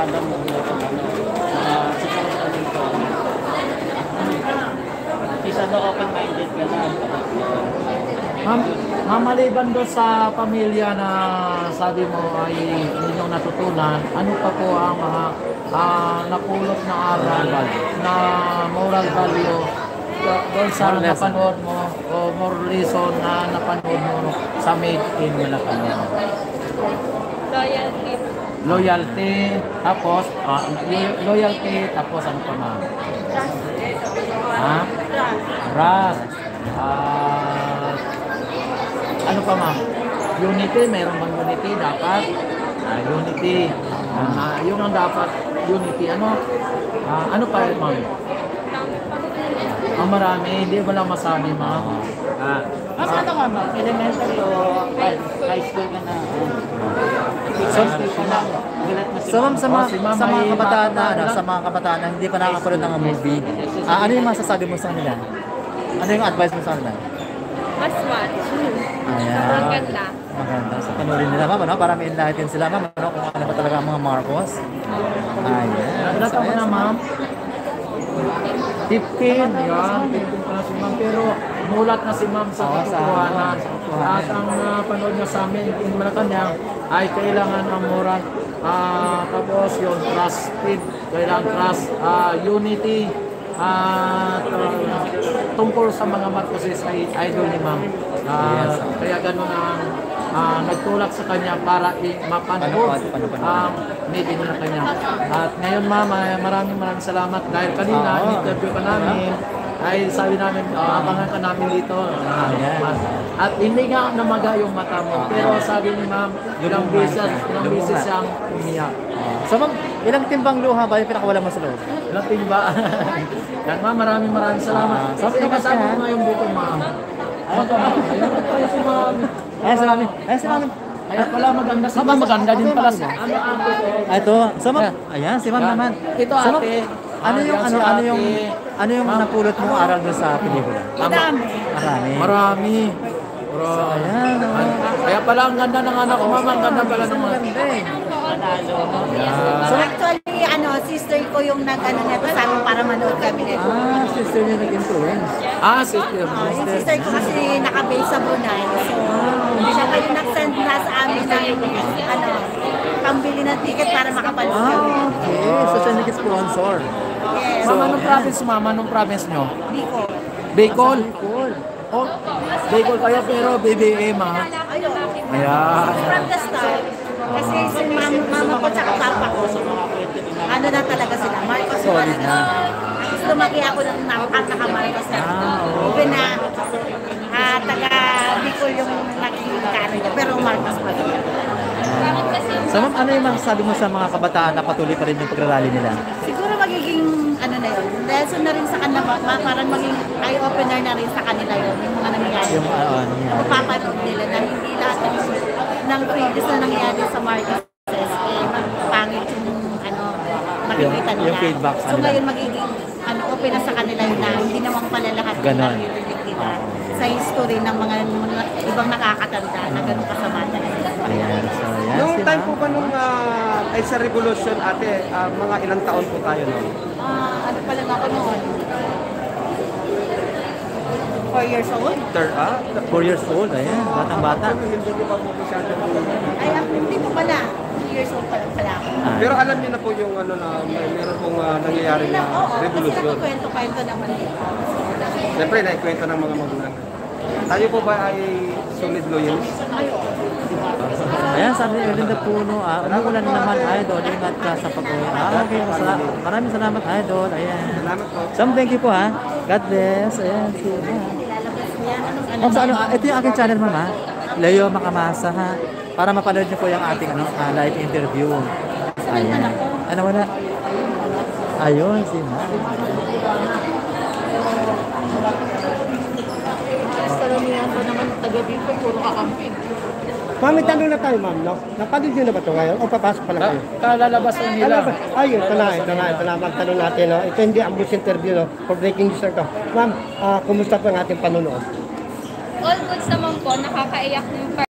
barkada mo siguro dito. Isa na open-minded ka na. Maliban doon sa pamilya na sabi mo ay inyong natutunan, ano pa po ang mga napulot na aral na moral value doon sa napanood mo o more lesson na napanood mo sa Made in Malacanang? Loyalty, tapos loyalty, tapos ano pa ma'am? Trust. Ano pa ma'am? Unity, mayroon bang unity? Dapat? Unity. Yun ang dapat. Unity. Ano pa ma'am? Marami. Hindi mo lang masabi ma'am. Ano ka ma'am? Elementary o high school ka na? So ma'am, sa mga kabataan na hindi pa nakakapanood ng movie, ano yung masasabi mo sa kanila? Ano yung advice mo sa kanila? Mas watch. Ayan. Maganda. Maganda. So panoorin nila ma'am, ano? Para ma-enlighten sila ma'am, ano? Kung ano ba talaga ang mga Marcos. Ayan. Ilan taon na ma'am? 15. Yan. 15 pa na si ma'am. Pero mulat na si ma'am sa katotohanan. At ang panood niya sa amin in Malacanang ay kailangan ang moral. Tapos yung trust, kailangan trust, unity, tungkol sa mga Marcoses ay idol ni ma'am. Kaya ganun ang nagtulak sa kanya para mapanood ang Made in Malacanang. At ngayon ma'am, maraming salamat dahil kanina interview ka namin. Ay sabi namin, abangan ka namin dito. At hindi nga namaga yung mata mo. Pero sabi ni ma'am, ilang beses siyang umiyak. So ma'am, ilang timbang luha ba yung pinakawala mo sa loob? Ilang timba. Yan ma'am, maraming salamat. Sabi kasama ko nga yung buko ma'am. Ayun tayo si ma'am. Si ma'am. Kaya pala maganda si ma'am. Maganda din pala siya. Ito, so ma'am, ayan, si ma'am naman. Ito ate. Ano yung napulot mong aral doon sa pelikula? Marami. So, ayan. Kaya pala ang ganda ng anak ko, ma'am. Ang ganda pala ng mga. So actually, sister ko yung nag-neto sa amin para manood kami nito. Sister niya nag-influence. Sister. Yung sister ko kasi naka-base sa Brunei. So, siya pa yung nag-send na sa amin ng pambili ng ticket para makapanood kami. Okay. So, siya nag-sponsor. Yes. Ma'am, anong province ma'am? Anong province nyo? Bicol. Bicol? Oh, Bicol kayo pero BBM ha? Ayun. Ayan. From the start, kasi si mama ko tsaka papa ko, ano na talaga sila, Marcos Solid na. Tapos lumaki ako ng naka-Marcos na. Even na taga Bicol yung naging kano niya, pero Marcos pa rin. So ma'am, ano yung masasabi mo sa mga kabataan na patuloy pa rin yung pagrarally nila? Siguro magiging na yun, lesson na rin sa kanila, parang maging eye-opener na rin sa kanila yun, yung mga nangyayari. Yung Mapapanood nila na hindi lahat ng previous na nangyayari sa Marcos pangit yung makikita nila. Yung feedback sa so ngayon magiging open na sa kanila yun na hindi naman pala lahat yung naririnig nila sa history ng mga ibang nakakatanda na ganun kasama talaga. Ayan, so yan. Nung time po ba nung sa revolution ate, mga ilang taon po tayo noon? Ano pa lang ako noon? 4 years old? 4 years old, ayan, batang-bata. Ay, hindi po pala. 2 years old pa lang pala ako. Pero alam niyo na po yung meron pong nangyayari na revolution. Kasi kwento-kwento naman dito. Siyempre, naikwento ng mga magulang. Tayo po ba ay solid loyalist? Ayan, sabi ni Erlinda Puno, umuulan naman, idol, ingat ka sa pag-uwi. Okay, maraming salamat, idol, ayan. Salamat po. Sam, thank you po ha. God bless, ayan. Ito yung aking channel, ma'am ha. Leo Makamasa ha. Para mapanood niyo po yung ating live interview. Ayan. Ano wala? Ayun, si ma'am. Karamihan pa naman taga dito, puro kakamping. Ma'am, may tanong na tayo, ma'am. No? Napanood nyo na ba ito ngayon? O papasok pa lang kayo? Kalalabas lang nila. Ay, ito na. Magtanong natin. No? Ito hindi ambush interview, no? For breaking news ito. Ma'am, kumusta po ang ating panunood? All goods naman po, nakakaiyak yung